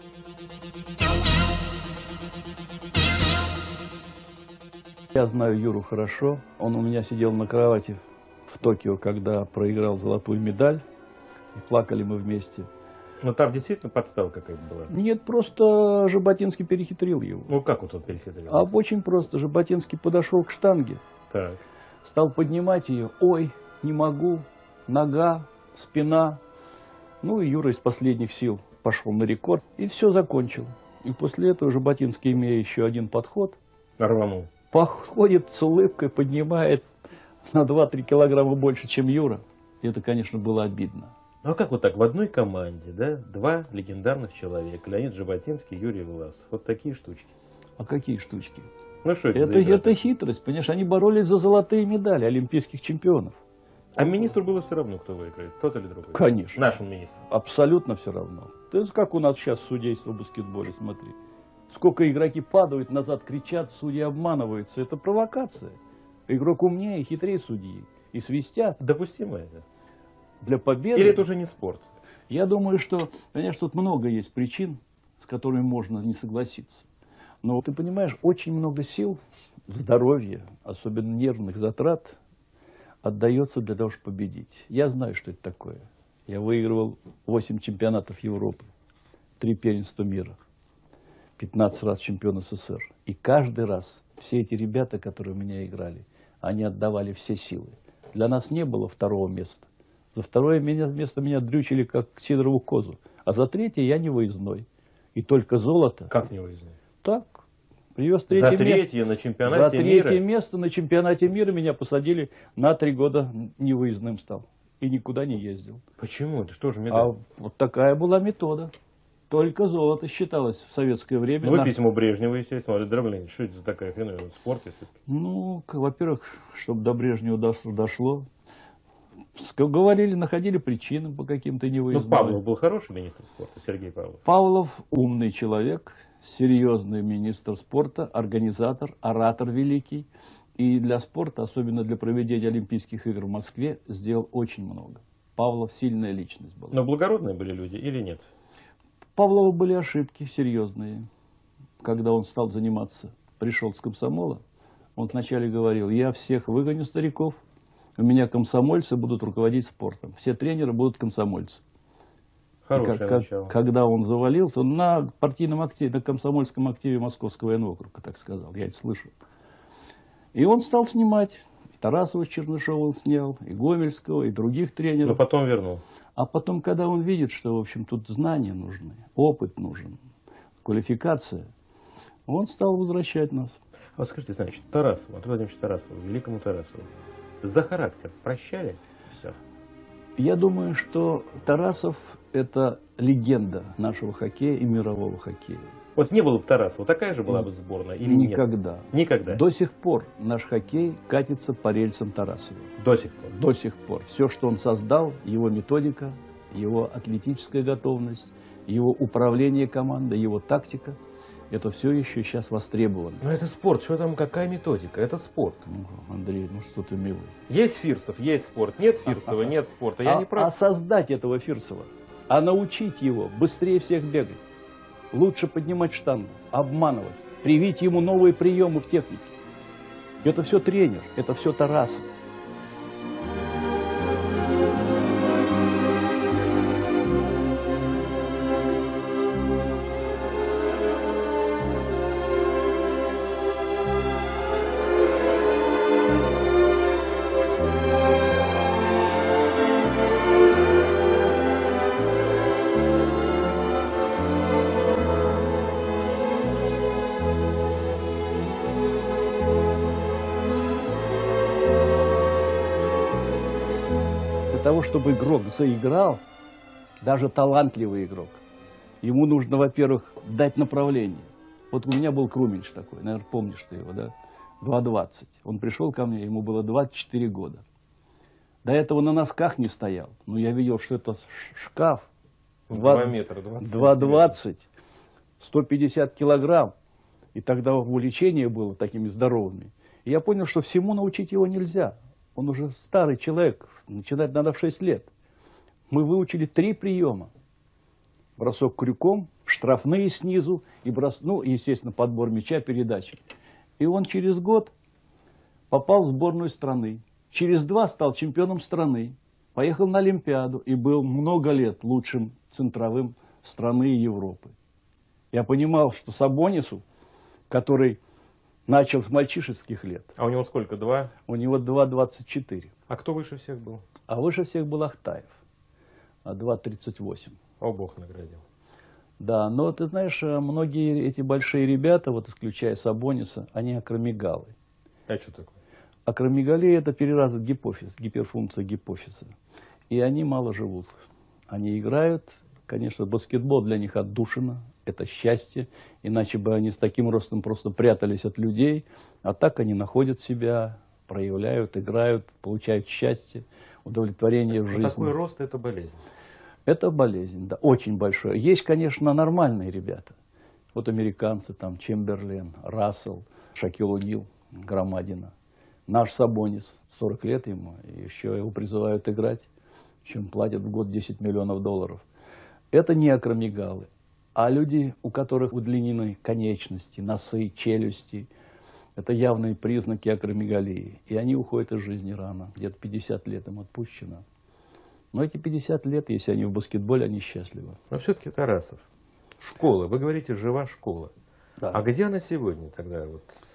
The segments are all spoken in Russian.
Я знаю Юру хорошо. Он у меня сидел на кровати в Токио, когда проиграл золотую медаль. И плакали мы вместе. Но там действительно подстава какая-то была? Нет, просто Жаботинский перехитрил его. Ну как вот он перехитрил? А очень просто. Жаботинский подошел к штанге. Так. Стал поднимать ее. Ой, не могу. Нога, спина. Ну и Юра из последних сил пошел на рекорд. И все закончил. И после этого Жаботинский, имея еще один подход, Рванул. подходит с улыбкой, поднимает на 2-3 килограмма больше, чем Юра. И это, конечно, было обидно. Ну а как вот так в одной команде, да, два легендарных человека, Леонид Жаботинский, Юрий Власов, вот такие штучки? А какие штучки? Ну что это за игра? Это хитрость, понимаешь, они боролись за золотые медали олимпийских чемпионов. А министру было все равно, кто выиграет, тот или другой? Конечно. Нашему министру. Абсолютно все равно. Ты как у нас сейчас судейство в баскетболе, смотри. Сколько игроки падают, назад кричат, судьи обманываются. Это провокация. Игрок умнее и хитрее судьи. И свистят. Допустимо это? Для победы. Или это уже не спорт? Я думаю, что, конечно, тут много есть причин, с которыми можно не согласиться. Но ты понимаешь, очень много сил, здоровья, особенно нервных затрат, отдается для того, чтобы победить. Я знаю, что это такое. Я выигрывал 8 чемпионатов Европы, 3 первенства мира, 15 раз чемпион СССР. И каждый раз все эти ребята, которые у меня играли, они отдавали все силы. Для нас не было второго места. За второе место меня дрючили, как сидорову козу. А за третье я не выездной. И только золото. Как не выездной? Так. Привез третье за третье на чемпионате мира? За третье место на чемпионате мира меня посадили на 3 года невыездным стал. И никуда не ездил. Почему? Это что же медаль? А вот такая была метода. Только золото считалось в советское время. Ну, вы письмо Брежневу, естественно, Валерий Дроблин. Что это за такая феномен в спорте? Ну, во-первых, чтобы до Брежнева дошло. Говорили, находили причины по каким-то невыездным. Ну, Павлов был хороший министр спорта, Сергей Павлов. Павлов умный человек, серьезный министр спорта, организатор, оратор великий. И для спорта, особенно для проведения Олимпийских игр в Москве, сделал очень много. Павлов сильная личность была. Но благородные были люди или нет? У Павлова были ошибки серьезные. Когда он стал заниматься, пришел с комсомола, он вначале говорил: я всех выгоню стариков, у меня комсомольцы будут руководить спортом. Все тренеры будут комсомольцы. Хорошее начало. Когда он завалился, он на партийном активе, на комсомольском активе Московского военного округа, так сказал, я это слышал. И он стал снимать. И Тарасова с Чернышова он снял, и Гомельского, и других тренеров. Но потом вернул. А потом, когда он видит, что, в общем, тут знания нужны, опыт нужен, квалификация, он стал возвращать нас. Вот скажите, значит, Тарасову, Антону Владимировичу Тарасову, великому Тарасову, за характер прощали все? Я думаю, что Тарасов – это легенда нашего хоккея и мирового хоккея. Вот не было бы Тарасова, такая же была бы сборная или никогда. Нет? Никогда. До сих пор наш хоккей катится по рельсам Тарасова. До сих пор? До сих пор. Все, что он создал, его методика, его атлетическая готовность, его управление командой, его тактика, это все еще сейчас востребовано. Но это спорт, что там, какая методика? Это спорт. Андрей, ну что ты милый. Есть Фирсов, есть спорт. Нет Фирсова, нет спорта. Я не прав. А создать этого Фирсова, а научить его быстрее всех бегать, лучше поднимать штангу, обманывать, привить ему новые приемы в технике. Это все тренер, это все Тарасов. Для того, чтобы игрок заиграл, даже талантливый игрок, ему нужно, во-первых, дать направление. Вот у меня был Круминч такой, наверное, помнишь ты его, да? 2,20. Он пришел ко мне, ему было 24 года. До этого на носках не стоял. Но я видел, что это шкаф. 2 метра 20. 2,20, 150 килограмм. И тогда увлечение было такими здоровыми. И я понял, что всему научить его нельзя. Он уже старый человек, начинать надо в 6 лет. Мы выучили 3 приема. Бросок крюком, штрафные снизу, и ну, естественно, подбор мяча, передачи. И он через год попал в сборную страны. Через 2 стал чемпионом страны. Поехал на Олимпиаду и был много лет лучшим центровым страны и Европы. Я понимал, что Сабонису, который начал с мальчишеских лет. А у него сколько, 2? У него 2,24. А кто выше всех был? А выше всех был Ахтаев. 2,38. О, Бог наградил. Да, но ты знаешь, многие эти большие ребята, вот исключая Сабониса, они акромегалы. А что такое? Акромегалия – это переразвит гипофиз, гиперфункция гипофиза. И они мало живут. Они играют, конечно, баскетбол для них отдушина, это счастье, иначе бы они с таким ростом просто прятались от людей, а так они находят себя, проявляют, играют, получают счастье, удовлетворение в жизни. Такой рост – это болезнь. Это болезнь, да, очень большое. Есть, конечно, нормальные ребята. Вот американцы, там, Чемберлен, Рассел, Шакил О'Нил, Громадина. Наш Сабонис, 40 лет ему, и еще его призывают играть, чем платят в год $10 миллионов. Это не акромегалы, а люди, у которых удлинены конечности, носы, челюсти. Это явные признаки акромегалии. И они уходят из жизни рано, где-то 50 лет им отпущено. Но эти 50 лет, если они в баскетболе, они счастливы. Но все-таки, Тарасов, школа, вы говорите, жива школа. Да. А где она сегодня тогда?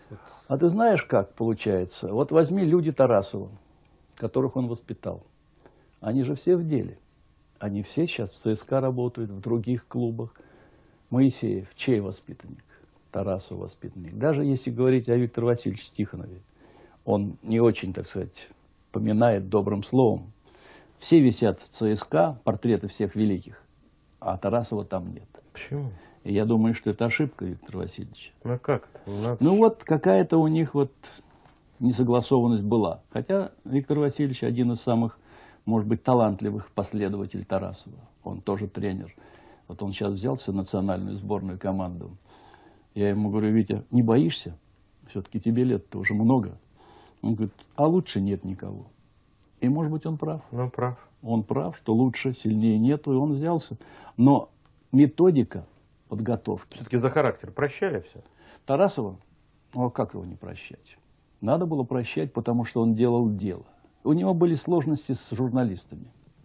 А ты знаешь, как получается? Вот возьми люди Тарасова, которых он воспитал. Они же все в деле. Они все сейчас в ЦСКА работают, в других клубах. Моисеев, чей воспитанник? Тарасов воспитанник. Даже если говорить о Викторе Васильевиче Тихонове, он не очень, так сказать, поминает добрым словом. Все висят в ЦСКА, портреты всех великих, а Тарасова там нет. Почему? И я думаю, что это ошибка Виктора Васильевича. Ну как это? Ну вот какая-то у них вот несогласованность была. Хотя Виктор Васильевич один из самых, может быть, талантливых последователей Тарасова. Он тоже тренер. Вот он сейчас взялся в национальную сборную команду. Я ему говорю: Витя, не боишься? Все-таки тебе лет-то уже много. Он говорит: а лучше нет никого. И, может быть, он прав. Ну, прав. Он прав, что лучше, сильнее нету, и он взялся. Но методика подготовки. Все-таки за характер прощали все? Тарасова, ну а как его не прощать? Надо было прощать, потому что он делал дело. У него были сложности с журналистами.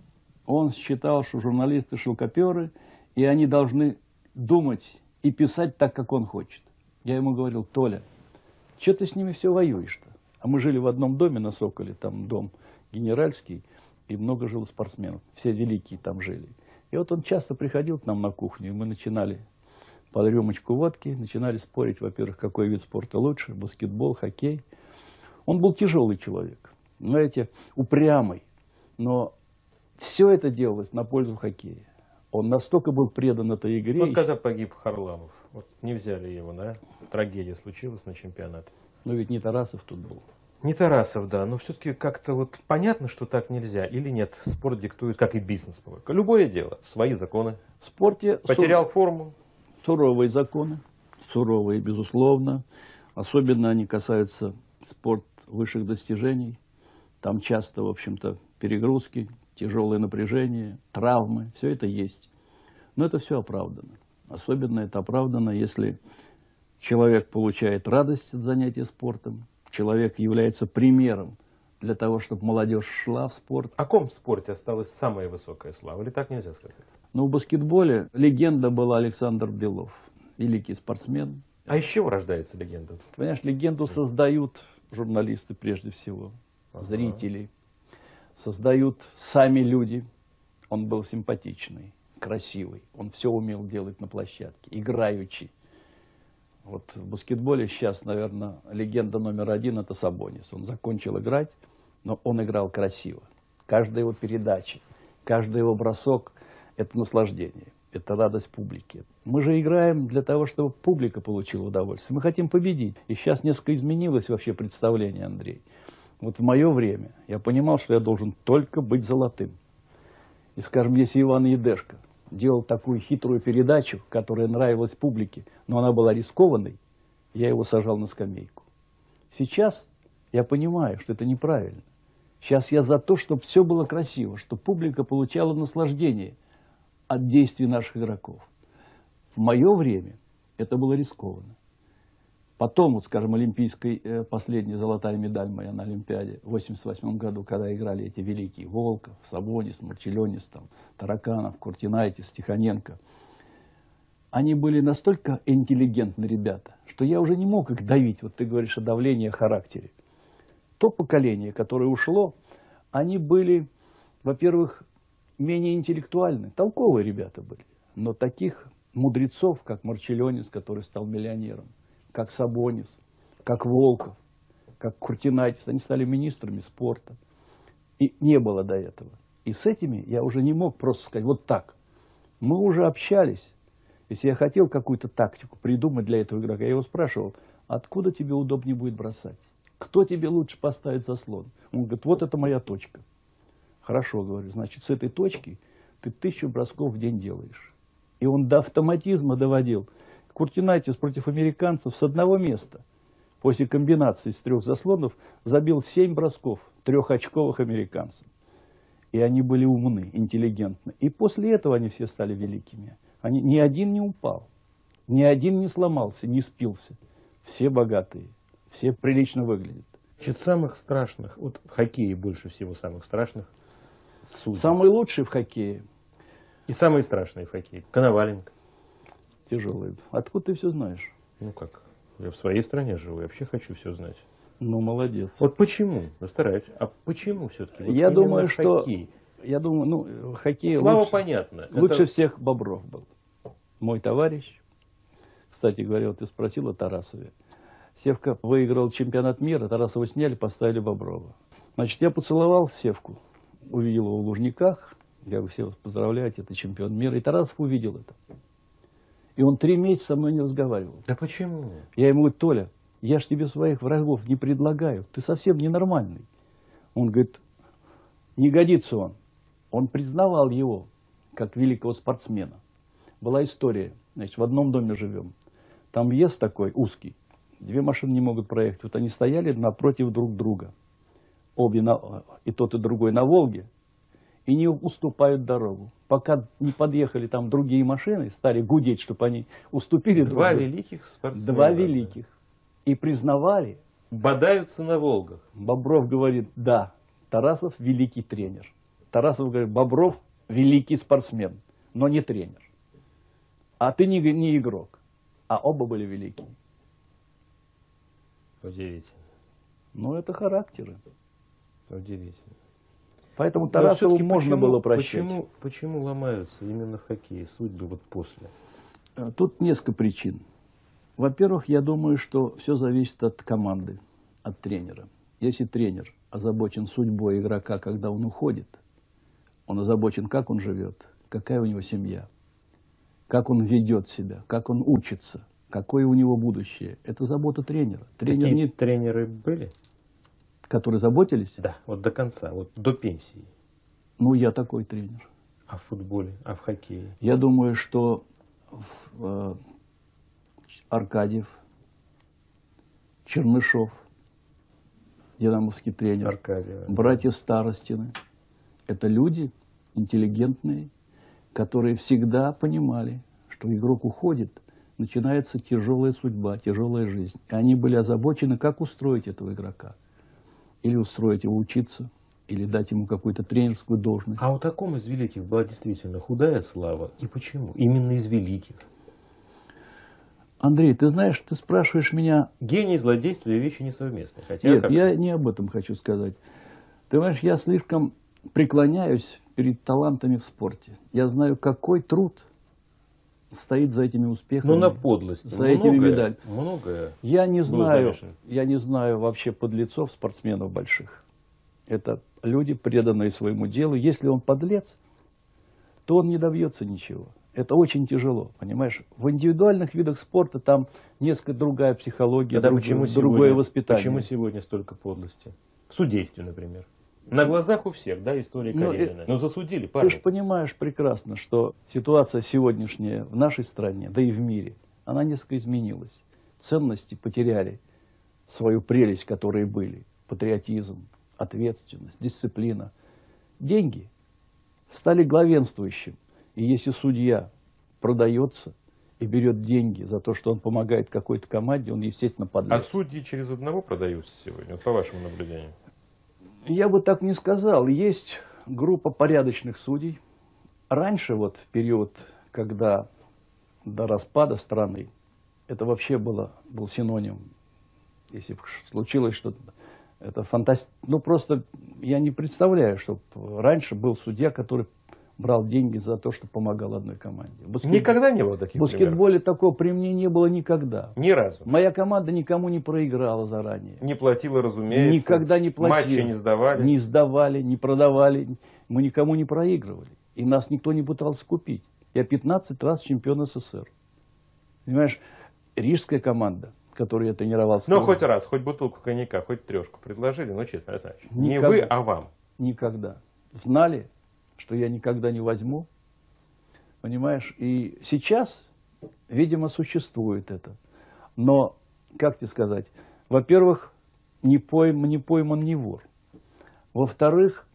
Он считал, что журналисты шелкоперы, и они должны думать и писать так, как он хочет. Я ему говорил: Толя, что ты с ними все воюешь-то? А мы жили в одном доме на Соколе, там дом генеральский, и много жило спортсменов. Все великие там жили. И вот он часто приходил к нам на кухню, и мы начинали под рюмочку водки, начинали спорить, во-первых, какой вид спорта лучше, баскетбол, хоккей. Он был тяжелый человек, знаете, упрямый, но все это делалось на пользу хоккея. Он настолько был предан этой игре. Вот когда погиб Харламов, вот не взяли его, да? Трагедия случилась на чемпионате. Но ведь не Тарасов тут был. Не Тарасов, да, но все-таки как-то вот понятно, что так нельзя или нет. Спорт диктует, как и бизнес. Любое дело, свои законы. В спорте потерял форму. Суровые законы, суровые, безусловно. Особенно они касаются спорта высших достижений. Там часто, в общем-то, перегрузки, тяжелое напряжение, травмы. Все это есть. Но это все оправдано. Особенно это оправдано, если человек получает радость от занятия спортом. Человек является примером для того, чтобы молодежь шла в спорт. О ком в спорте осталась самая высокая слава? Или так нельзя сказать? Но в баскетболе легенда была Александр Белов. Великий спортсмен. А из чего рождается легенда? Понимаешь, легенду создают журналисты прежде всего, зрители. Создают сами люди. Он был симпатичный, красивый. Он все умел делать на площадке, играючи. Вот в баскетболе сейчас, наверное, легенда номер 1 – это Сабонис. Он закончил играть, но он играл красиво. Каждая его передача, каждый его бросок – это наслаждение, это радость публики. Мы же играем для того, чтобы публика получила удовольствие. Мы хотим победить. И сейчас несколько изменилось вообще представление, Андрей. Вот в мое время я понимал, что я должен только быть золотым. И, скажем, если Иван Едешко делал такую хитрую передачу, которая нравилась публике, но она была рискованной, я его сажал на скамейку. Сейчас я понимаю, что это неправильно. Сейчас я за то, чтобы все было красиво, чтобы публика получала наслаждение от действий наших игроков. В мое время это было рискованно. Потом, вот, скажем, последняя золотая медаль моя на Олимпиаде в 1988 году, когда играли эти великие Волков, Сабонис, Марчелионис, там, Тараканов, Куртинайтис, Тихоненко. Они были настолько интеллигентны ребята, что я уже не мог их давить. Вот ты говоришь о давлении, о характере. То поколение, которое ушло, они были, во-первых, менее интеллектуальны. Толковые ребята были. Но таких мудрецов, как Марчелионис, который стал миллионером, как Сабонис, как Волков, как Куртинайтис, они стали министрами спорта. И не было до этого. И с этими я уже не мог просто сказать, вот так. Мы уже общались. Если я хотел какую-то тактику придумать для этого игрока, я его спрашивал, откуда тебе удобнее будет бросать? Кто тебе лучше поставит заслон? Он говорит, вот это моя точка. Хорошо, говорю, значит, с этой точки ты 1000 бросков в день делаешь. И он до автоматизма доводил. Куртинайтис против американцев с одного места, после комбинации из 3 заслонов, забил 7 бросков 3-очковых американцев. И они были умны, интеллигентны. И после этого они все стали великими. Ни один не упал, ни один не сломался, не спился. Все богатые, все прилично выглядят. Значит, самых страшных, вот в хоккее больше всего самых страшных судей. Самый лучший в хоккее. И самые страшные в хоккее. Коноваленко. Тяжелый. Откуда ты все знаешь? Ну как, я в своей стране живу, я вообще хочу все знать. Ну, молодец. Вот почему? Я стараюсь. А почему все-таки? Вот я думаю, что... хоккей. Я думаю, ну, хоккей Слава лучше, понятно. Лучше всех Бобров был. Мой товарищ. Кстати говоря, вот ты спросил о Тарасове. Севка выиграл чемпионат мира, Тарасова сняли, поставили Боброва. Значит, я поцеловал Севку, увидел его в Лужниках. Я говорю, Сев, поздравляйте, это чемпион мира. И Тарасов увидел это. И он 3 месяца со мной не разговаривал. Да почему? Я ему говорю, Толя, я ж тебе своих врагов не предлагаю. Ты совсем ненормальный. Он говорит, не годится он. Он признавал его как великого спортсмена. Была история. Значит, в одном доме живем. Там въезд такой узкий. 2 машины не могут проехать. Вот они стояли напротив друг друга. Обе, и тот, и другой на Волге. И не уступают дорогу. Пока не подъехали там другие машины, стали гудеть, чтобы они уступили друг другу. 2 великих спортсмена. 2 великих. И признавали. Бодаются на Волгах. Бобров говорит, да, Тарасов великий тренер. Тарасов говорит, Бобров великий спортсмен, но не тренер. А ты не игрок. А оба были великие. Удивительно. Ну, это характеры. Удивительно. Поэтому Тарасову можно почему, было прощать. Почему ломаются именно в хоккее судьбы вот после? Тут несколько причин. Во-первых, я думаю, что все зависит от команды, от тренера. Если тренер озабочен судьбой игрока, когда он уходит, он озабочен, как он живет, какая у него семья, как он ведет себя, как он учится, какое у него будущее. Это забота тренера. Тренер Такие не... тренеры были? Которые заботились? Да, вот до конца, вот до пенсии. Ну, я такой тренер. А в футболе, а в хоккее? Я думаю, что Аркадьев, Чернышов, динамовский тренер, Аркадьев. братья Старостины. Это люди интеллигентные, которые всегда понимали, что игрок уходит, начинается тяжелая судьба, тяжелая жизнь. И они были озабочены, как устроить этого игрока. Или устроить его учиться, или дать ему какую-то тренерскую должность. А у таком из великих была действительно худая слава. И почему? Именно из великих. Андрей, ты знаешь, ты спрашиваешь меня... Гений и злодейство – вещи несовместны. Хотя Нет, я не об этом хочу сказать. Ты понимаешь, я слишком преклоняюсь перед талантами в спорте. Я знаю, какой труд стоит за этими успехами. Но на подлость. За этими медалями. Многое. Я не знаю вообще подлецов, спортсменов больших. Это люди, преданные своему делу. Если он подлец, то он не добьется ничего. Это очень тяжело, понимаешь? В индивидуальных видах спорта там несколько другая психология, другое воспитание. Почему сегодня столько подлости? В судействе, например. На глазах у всех, да, история Карелина. Но засудили, парни. Ты же понимаешь прекрасно, что ситуация сегодняшняя в нашей стране, да и в мире, она несколько изменилась. Ценности потеряли свою прелесть, которые были. Патриотизм, ответственность, дисциплина. Деньги стали главенствующим. И если судья продается и берет деньги за то, что он помогает какой-то команде, он, естественно, подлец. А судьи через одного продаются сегодня, вот по вашему наблюдению? Я бы так не сказал. Есть группа порядочных судей. Раньше, вот в период, когда до распада страны, это вообще был синоним. Если случилось что-то, это фантастика. Ну, просто я не представляю, чтобы раньше был судья, который брал деньги за то, что помогал одной команде. Никогда не было таких В баскетболе примеров? такого при мне не было никогда. Ни разу? Моя команда никому не проиграла заранее. Не платила, разумеется? Никогда не платила. Матчи не сдавали? Не сдавали, не продавали. Мы никому не проигрывали. И нас никто не пытался купить. Я 15 раз чемпион СССР. Понимаешь, рижская команда, которую я тренировался. Ну, хоть раз, хоть бутылку коньяка, хоть трешку предложили, ну, честно, Александр Ильич, не вы, а вам. Никогда. Знали, что я никогда не возьму. Понимаешь? И сейчас, видимо, существует это. Но, как тебе сказать, во-первых, не пойман не вор. Во-вторых,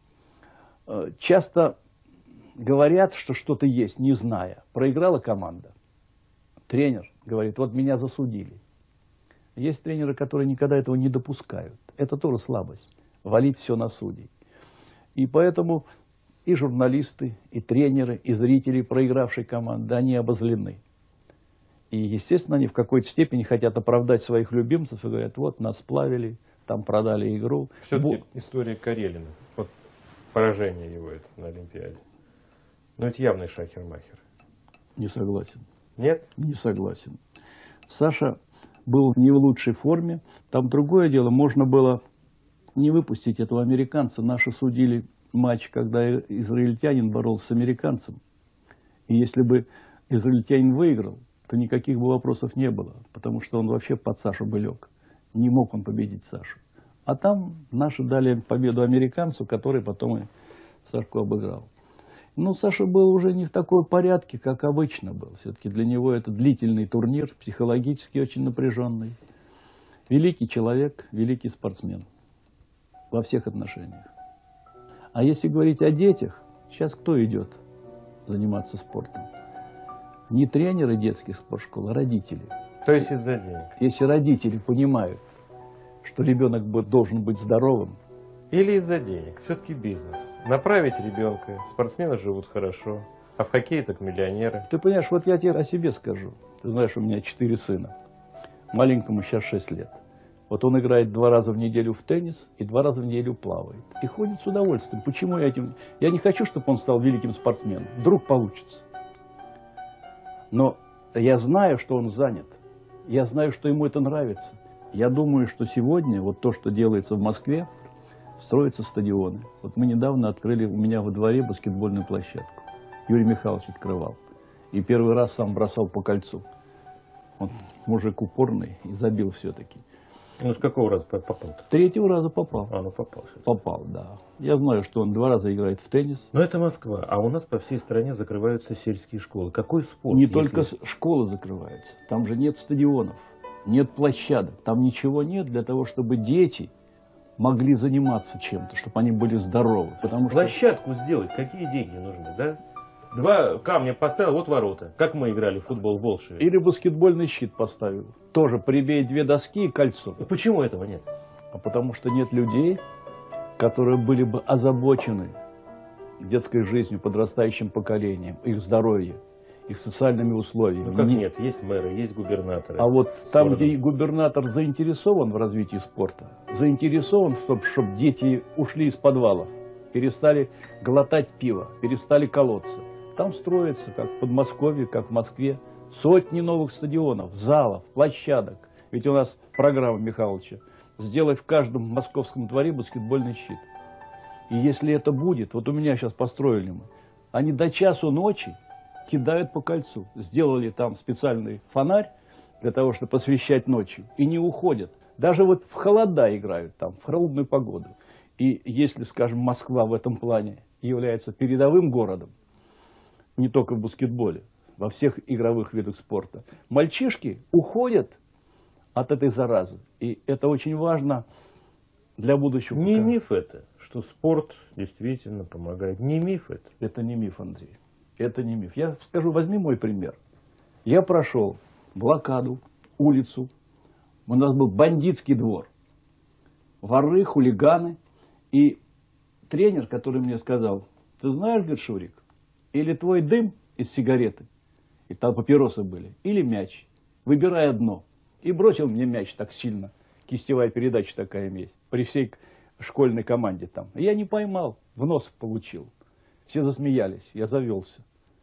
часто говорят, что что-то есть, не зная. Проиграла команда. Тренер говорит, вот меня засудили. Есть тренеры, которые никогда этого не допускают. Это тоже слабость. Валить все на судей. И поэтому и журналисты, и тренеры, и зрители проигравшей команды, они обозлены. И, естественно, они в какой-то степени хотят оправдать своих любимцев и говорят, вот нас сплавили, там продали игру. Все-таки история Карелина, вот поражение его это на Олимпиаде. Но это явный шахер-махер. Не согласен. Нет? Не согласен. Саша был не в лучшей форме. Там другое дело, можно было не выпустить этого американца. Наши судили матч, когда израильтянин боролся с американцем. И если бы израильтянин выиграл, то никаких бы вопросов не было. Потому что он вообще под Сашу бы лег. Не мог он победить Сашу. А там наши дали победу американцу, который потом и Сашку обыграл. Ну, Саша был уже не в такой порядке, как обычно был. Все-таки для него это длительный турнир, психологически очень напряженный. Великий человек, великий спортсмен. Во всех отношениях. А если говорить о детях, сейчас кто идет заниматься спортом? Не тренеры детских спортшкол, а родители. То есть из-за денег. Если родители понимают, что ребенок должен быть здоровым. Или из-за денег. Все-таки бизнес. Направить ребенка. Спортсмены живут хорошо. А в хоккее так миллионеры. Ты понимаешь, вот я тебе о себе скажу. Ты знаешь, у меня 4 сына. Маленькому сейчас 6 лет. Вот он играет 2 раза в неделю в теннис и 2 раза в неделю плавает. И ходит с удовольствием. Почему я этим... Я не хочу, чтобы он стал великим спортсменом. Вдруг получится. Но я знаю, что он занят. Я знаю, что ему это нравится. Я думаю, что сегодня вот то, что делается в Москве, строятся стадионы. Вот мы недавно открыли у меня во дворе баскетбольную площадку. Юрий Михайлович открывал. И первый раз сам бросал по кольцу. Он мужик упорный и забил все-таки. Ну, с какого раза попал-то? 3-го раза попал. А, ну попал. Попал, да. Я знаю, что он 2 раза играет в теннис. Но это Москва, а у нас по всей стране закрываются сельские школы. Какой спорт? Не только школы закрываются. Там же нет стадионов, нет площадок. Там ничего нет для того, чтобы дети могли заниматься чем-то, чтобы они были здоровы. Потому что... Площадку сделать, какие деньги нужны, да? 2 камня поставил, вот ворота. Как мы играли в футбол в Волшеве. Или баскетбольный щит поставил. Тоже прибей 2 доски и кольцо. И почему этого нет? А потому что нет людей, которые были бы озабочены детской жизнью, подрастающим поколением, их здоровьем, их социальными условиями. Ну как нет? Есть мэры, есть губернаторы. А вот там, где губернатор заинтересован в развитии спорта, заинтересован, чтобы дети ушли из подвалов, перестали глотать пиво, перестали колоться. Там строится, как в Подмосковье, как в Москве, сотни новых стадионов, залов, площадок. Ведь у нас программа Михайловича сделать в каждом московском дворе баскетбольный щит. И если это будет, вот у меня сейчас построили мы, они до часу ночи кидают по кольцу. Сделали там специальный фонарь для того, чтобы освещать ночью. И не уходят. Даже вот в холода играют там, в холодную погоду. И если, скажем, Москва в этом плане является передовым городом, не только в баскетболе, во всех игровых видах спорта, мальчишки уходят от этой заразы. И это очень важно для будущего. Не миф это, что спорт действительно помогает. Не миф это. Это не миф, Андрей. Это не миф. Я скажу, возьми мой пример. Я прошел блокаду, улицу. У нас был бандитский двор. Воры, хулиганы. И тренер, который мне сказал: ты знаешь, говорит, Шурик, или твой дым из сигареты, и там папиросы были, или мяч. Выбирай одно. И бросил мне мяч так сильно. Кистевая передача такая есть. При всей школьной команде там. Я не поймал, в нос получил. Все засмеялись, я завелся.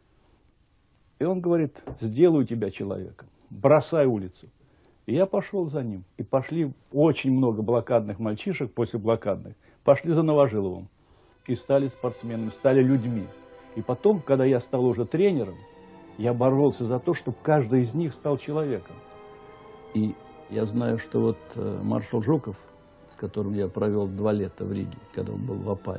И он говорит: сделаю тебя человеком, бросай улицу. И я пошел за ним. И пошли очень много блокадных мальчишек после блокадных. Пошли за Новожиловым. И стали спортсменами, стали людьми. И потом, когда я стал уже тренером, я боролся за то, чтобы каждый из них стал человеком. И я знаю, что вот маршал Жуков, с которым я провел 2 лета в Риге, когда он был в опале,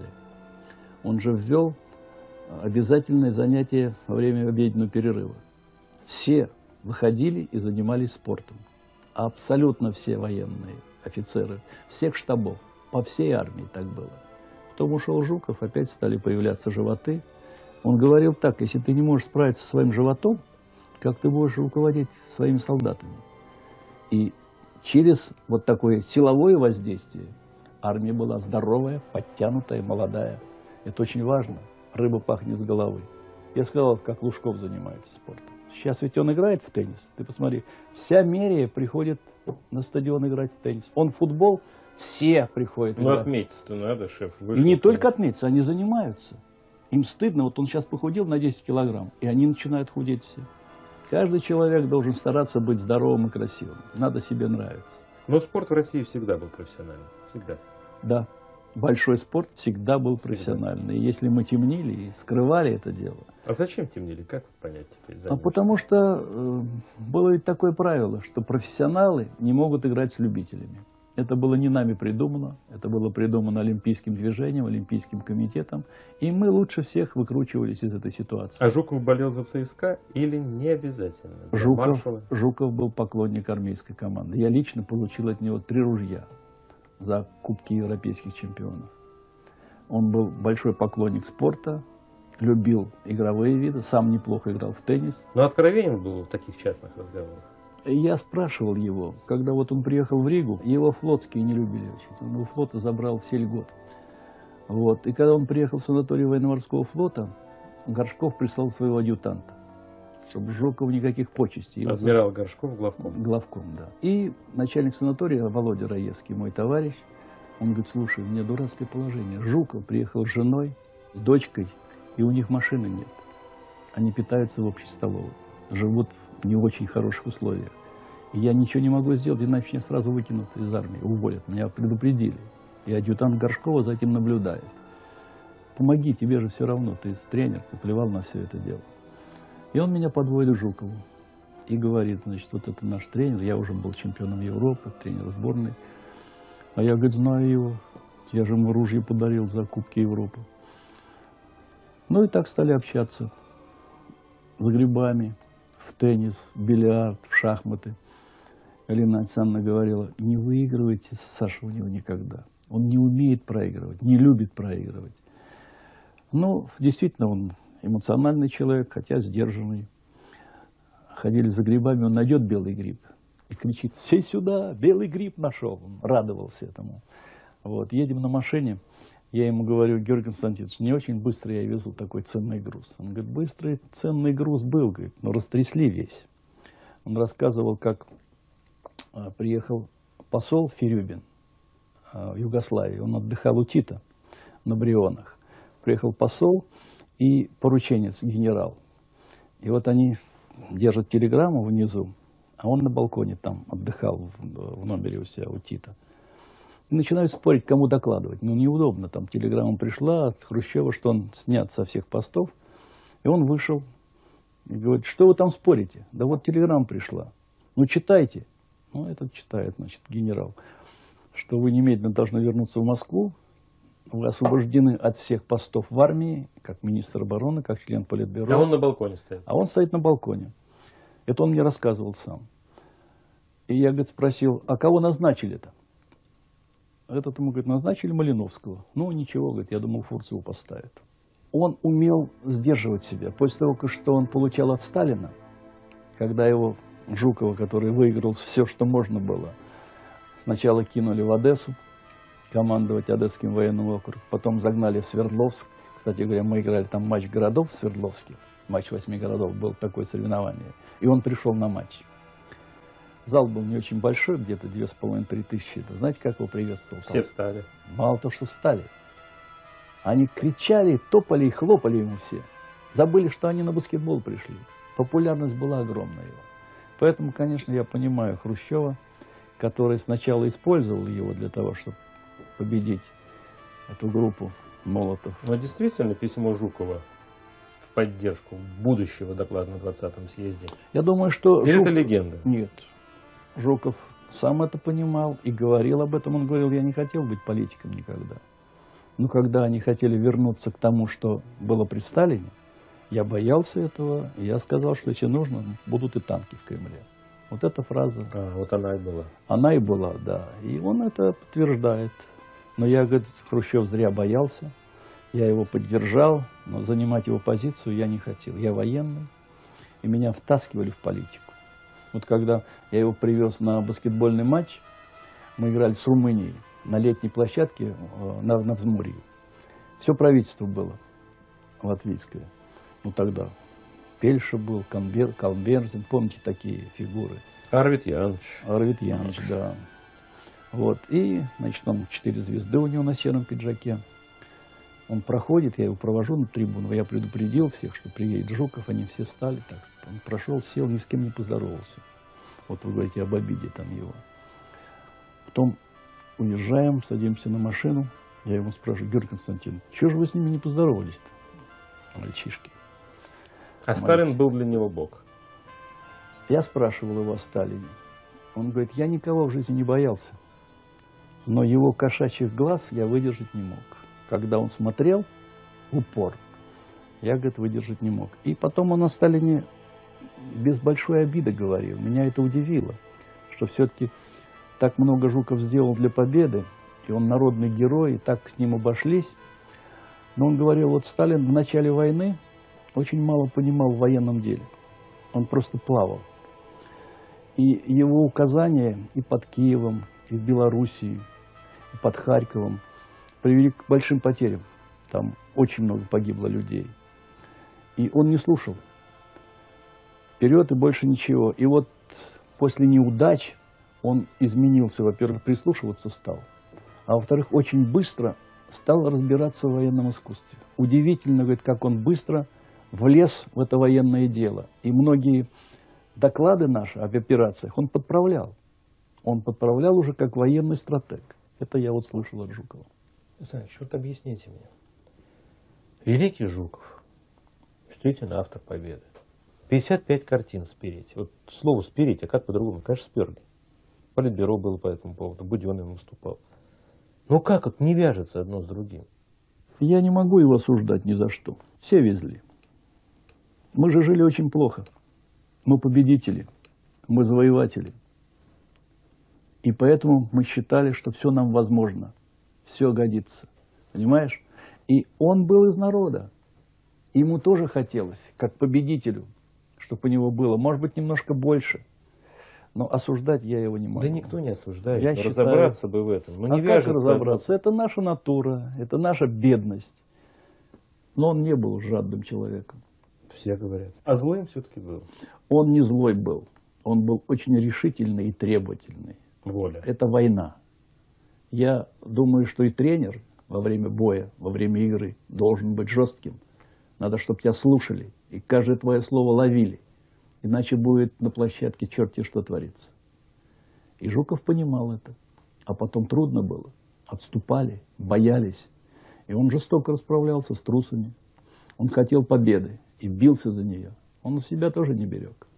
он же ввел обязательное занятие во время обеденного перерыва. Все выходили и занимались спортом. Абсолютно все военные офицеры, всех штабов, по всей армии так было. Потом ушел Жуков, опять стали появляться животы. Он говорил так: если ты не можешь справиться со своим животом, как ты будешь руководить своими солдатами? И через вот такое силовое воздействие армия была здоровая, подтянутая, молодая. Это очень важно. Рыба пахнет с головы. Я сказал, как Лужков занимается спортом. Сейчас ведь он играет в теннис. Ты посмотри, вся Мерия приходит на стадион играть в теннис. Он в футбол, все приходят играть. Ну, отметиться-то надо, шеф. И не только отметиться, они занимаются. Им стыдно. Вот он сейчас похудел на 10 килограмм, и они начинают худеть все. Каждый человек должен стараться быть здоровым и красивым. Надо себе нравиться. Но спорт в России всегда был профессиональным. Всегда. Да. Большой спорт всегда был профессиональный. И если мы темнили и скрывали это дело. А зачем темнили? Как понять теперь? Потому что было ведь такое правило, что профессионалы не могут играть с любителями. Это было не нами придумано, это было придумано Олимпийским движением, Олимпийским комитетом. И мы лучше всех выкручивались из этой ситуации. А Жуков болел за ЦСКА или не обязательно? Жуков был поклонник армейской команды. Я лично получил от него 3 ружья за кубки европейских чемпионов. Он был большой поклонник спорта, любил игровые виды, сам неплохо играл в теннис. Но откровенен был в таких частных разговорах. Я спрашивал его, когда вот он приехал в Ригу, его флотские не любили очень. Он у флота забрал в сельгод. Вот. И когда он приехал в санаторий военно-морского флота, Горшков прислал своего адъютанта, чтобы Жукову никаких почестей. Адмирал Горшков, главком. Главком, да. И начальник санатория Володя Раевский, мой товарищ, он говорит: слушай, у меня дурацкое положение. Жуков приехал с женой, с дочкой, и у них машины нет. Они питаются в общей столовой, живут в не очень хороших условиях. И я ничего не могу сделать, иначе меня сразу выкинут из армии, уволят. Меня предупредили. И адъютант Горшкова за этим наблюдает. Помоги, тебе же все равно, ты тренер, ты плевал на все это дело. И он меня подводит к Жукову и говорит: значит, вот это наш тренер, я уже был чемпионом Европы, тренер сборной. А я, говорит, знаю его, я же ему ружье подарил за Кубки Европы. Ну и так стали общаться за грибами, в теннис, в бильярд, в шахматы. Галина Александровна говорила: не выигрывайте Сашу у него никогда. Он не умеет проигрывать, не любит проигрывать. Ну, действительно, он эмоциональный человек, хотя сдержанный. Ходили за грибами, он найдет белый гриб и кричит: сей сюда, белый гриб нашел. Он радовался этому. Вот, едем на машине, я ему говорю: Георгий Константинович, не очень быстро я везу такой ценный груз. Он говорит: быстрый ценный груз был, говорит, но растрясли весь. Он рассказывал, как приехал посол Фирюбин в Югославии, он отдыхал у Тита на Брионах. Приехал посол и порученец, генерал. И вот они держат телеграмму внизу, а он на балконе там отдыхал в номере у себя, у Тита. И начинают спорить, кому докладывать. Ну, неудобно, там телеграмма пришла от Хрущева, что он снят со всех постов. И он вышел и говорит: что вы там спорите? Да вот телеграмма пришла. Ну, читайте. Ну, этот читает, значит, генерал, что вы немедленно должны вернуться в Москву. Вы освобождены от всех постов в армии, как министр обороны, как член Политбюро. А он на балконе стоит? А он стоит на балконе. Это он мне рассказывал сам. И я, говорит, спросил: а кого назначили-то? Этот ему, говорит, назначили Малиновского. Ну, ничего, говорит, я думал, Фурцеву поставят. Он умел сдерживать себя. После того, что он получал от Сталина, когда его Жукова, который выиграл все, что можно было, сначала кинули в Одессу, командовать Одесским военным округом, потом загнали в Свердловск. Кстати говоря, мы играли там матч городов в Свердловске, матч 8 городов, был такое соревнование. И он пришел на матч. Зал был не очень большой, где-то 2500-3000 тысячи. Знаете, как его приветствовал? Все встали. Мало того, что встали. Они кричали, топали и хлопали ему все. Забыли, что они на баскетбол пришли. Популярность была огромная его. Поэтому, конечно, я понимаю Хрущева, который сначала использовал его для того, чтобы победить эту группу Молотов. Но действительно письмо Жукова в поддержку будущего доклада на 20-м съезде. Я думаю, что... Или это легенда? Нет. Жуков сам это понимал и говорил об этом. Он говорил, я не хотел быть политиком никогда. Но когда они хотели вернуться к тому, что было при Сталине, я боялся этого, и я сказал, что если нужно, будут и танки в Кремле. Вот эта фраза. Вот она и была. Она и была, да. И он это подтверждает. Но я, говорит, Хрущев зря боялся. Я его поддержал, но занимать его позицию я не хотел. Я военный, и меня втаскивали в политику. Вот когда я его привез на баскетбольный матч, мы играли с Румынией на летней площадке на взморье. Все правительство было латвийское. Ну тогда Пельша был, Калберзин, помните такие фигуры? Арвид Янович. Арвид Янович, да. Вот. И, значит, он 4 звезды у него на сером пиджаке. Он проходит, я его провожу на трибуну. Я предупредил всех, что приедет Жуков, они все встали. Так, он прошел, сел, ни с кем не поздоровался. Вот вы говорите об обиде там его. Потом уезжаем, садимся на машину. Я ему спрашиваю, Георгий Константинович, чего же вы с ними не поздоровались-то, мальчишки? А Сталин был для него бог. Я спрашивал его о Сталине. Он говорит, я никого в жизни не боялся. Но его кошачьих глаз я выдержать не мог. Когда он смотрел в упор, я, говорит, выдержать не мог. И потом он о Сталине без большой обиды говорил. Меня это удивило, что все-таки так много Жуков сделал для победы, и он народный герой, и так с ним обошлись. Но он говорил, вот Сталин в начале войны очень мало понимал в военном деле. Он просто плавал. И его указания и под Киевом, и в Белоруссии, и под Харьковом привели к большим потерям. Там очень много погибло людей. И он не слушал. Вперед и больше ничего. И вот после неудач он изменился. Во-первых, прислушиваться стал. А во-вторых, очень быстро стал разбираться в военном искусстве. Удивительно, говорит, как он быстро влез в это военное дело. И многие доклады наши об операциях он подправлял. Он подправлял уже как военный стратег. Это я вот слышал от Жукова. Александр Ильич, вот объясните мне. Великий Жуков, действительно автор победы. 55 картин спереть. Вот слово спереть, а как по-другому? Конечно, сперли. Политбюро было по этому поводу, Буденный выступал. Ну как вот не вяжется одно с другим? Я не могу его осуждать ни за что. Все везли. Мы же жили очень плохо. Мы победители, мы завоеватели. И поэтому мы считали, что все нам возможно, все годится. Понимаешь? И он был из народа. Ему тоже хотелось, как победителю, чтобы у него было, может быть, немножко больше. Но осуждать я его не могу. Да никто не осуждает. Я считаю, разобраться бы в этом. Ну, не как разобраться? Это наша натура, это наша бедность. Но он не был жадным человеком. Все говорят. А злым все-таки был. Он не злой был. Он был очень решительный и требовательный. Воля. Это война. Я думаю, что и тренер во время боя, во время игры должен быть жестким. Надо, чтобы тебя слушали и каждое твое слово ловили. Иначе будет на площадке черти что творится. И Жуков понимал это. А потом трудно было. Отступали, боялись. И он жестоко расправлялся с трусами. Он хотел победы и бился за нее. Он себя тоже не берег.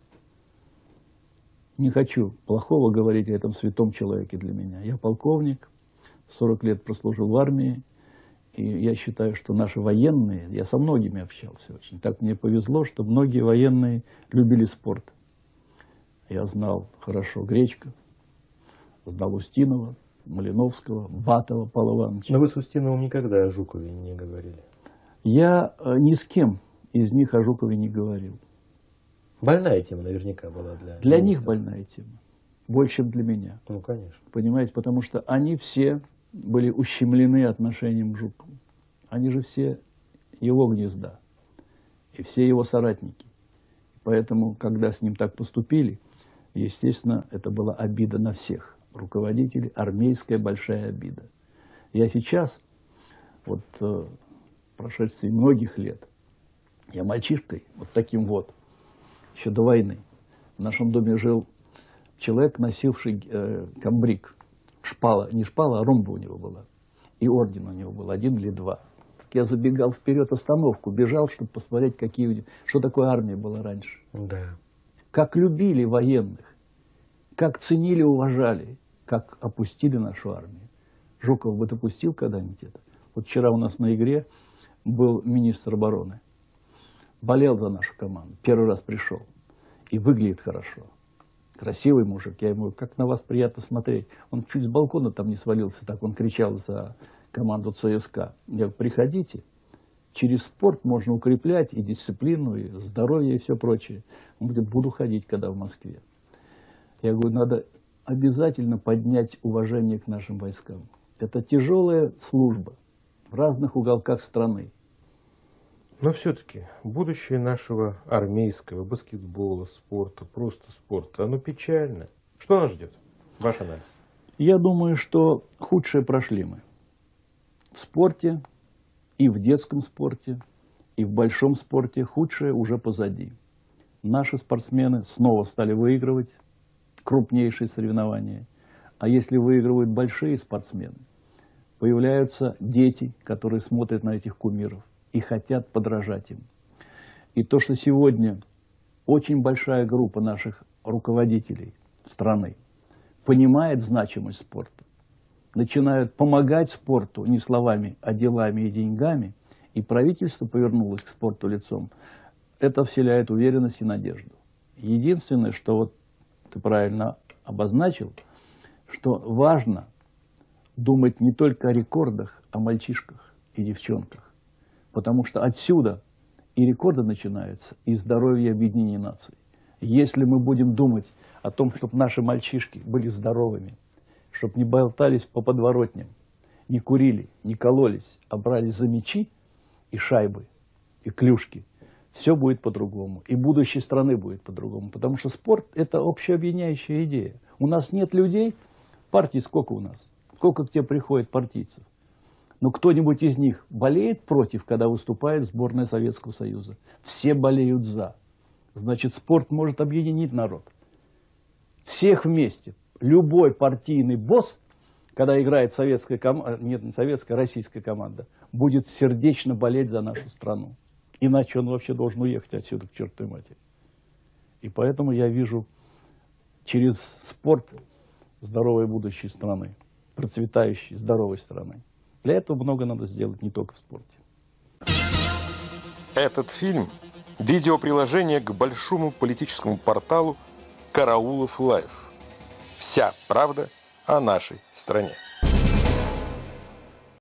Не хочу плохого говорить о этом святом человеке для меня. Я полковник, 40 лет прослужил в армии. И я считаю, что наши военные, я со многими общался очень. Так мне повезло, что многие военные любили спорт. Я знал хорошо Гречка, знал Устинова, Малиновского, Батова Павла Ивановича. Но вы с Устиновым никогда о Жукове не говорили. Я ни с кем из них о Жукове не говорил. Больная тема наверняка была для Для них министров. больная тема. Больше, чем для меня. Ну, конечно. Понимаете, потому что они все были ущемлены отношением к Жукову. Они же все его гнезда. И все его соратники. Поэтому, когда с ним так поступили, естественно, это была обида на всех руководителей, армейская большая обида. Я сейчас, вот прошествии многих лет, я мальчишкой, вот таким вот, еще до войны, в нашем доме жил человек, носивший камбрик. Шпала, не шпала, а ромба у него была. И орден у него был, 1 или 2. Так я забегал вперед остановку, бежал, чтобы посмотреть, что такое армия была раньше. Да. Как любили военных, как ценили, уважали, как опустили нашу армию. Жуков бы допустил когда-нибудь это? Вот вчера у нас на игре был министр обороны. Болел за нашу команду. Первый раз пришел. И выглядит хорошо. Красивый мужик. Я ему, как на вас приятно смотреть. Он чуть с балкона там не свалился, так он кричал за команду ЦСКА. Я говорю, приходите. Через спорт можно укреплять и дисциплину, и здоровье, и все прочее. Он говорит, буду ходить, когда в Москве. Я говорю, надо обязательно поднять уважение к нашим войскам. Это тяжелая служба в разных уголках страны. Но все-таки будущее нашего армейского баскетбола, спорта, просто спорта, оно печально. Что нас ждет? Ваш анализ. Я думаю, что худшее прошли мы. В спорте, и в детском спорте, и в большом спорте худшее уже позади. Наши спортсмены снова стали выигрывать крупнейшие соревнования. А если выигрывают большие спортсмены, появляются дети, которые смотрят на этих кумиров и хотят подражать им. И то, что сегодня очень большая группа наших руководителей страны понимает значимость спорта, начинают помогать спорту не словами, а делами и деньгами, и правительство повернулось к спорту лицом, это вселяет уверенность и надежду. Единственное, что вот ты правильно обозначил, что важно думать не только о рекордах, о мальчишках и девчонках. Потому что отсюда и рекорды начинаются, и здоровье и объединение наций. Если мы будем думать о том, чтобы наши мальчишки были здоровыми, чтобы не болтались по подворотням, не курили, не кололись, а брались за мячи и шайбы, и клюшки, все будет по-другому. И будущее страны будет по-другому. Потому что спорт – это общеобъединяющая идея. У нас нет людей, партий сколько у нас? Сколько к тебе приходит партийцев? Но кто-нибудь из них болеет против, когда выступает сборная Советского Союза? Все болеют за. Значит, спорт может объединить народ. Всех вместе. Любой партийный босс, когда играет советская команда, нет, не советская, российская команда, будет сердечно болеть за нашу страну. Иначе он вообще должен уехать отсюда к чертовой матери. И поэтому я вижу через спорт здоровое будущее страны, процветающей, здоровой страны. Для этого много надо сделать не только в спорте. Этот фильм – видеоприложение к большому политическому порталу «Караулов Лайв». Вся правда о нашей стране.